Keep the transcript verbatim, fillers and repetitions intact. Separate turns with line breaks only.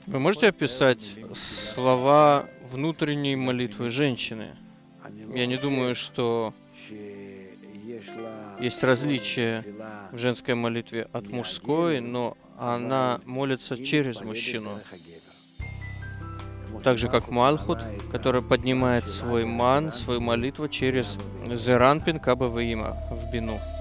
Вы можете описать слова внутренней молитвы женщины? Я не думаю, что есть различие в женской молитве от мужской, но она молится через мужчину. Так же, как Малхут, который поднимает свой ман, свою молитву через Зеранпин Кабаваима в бину.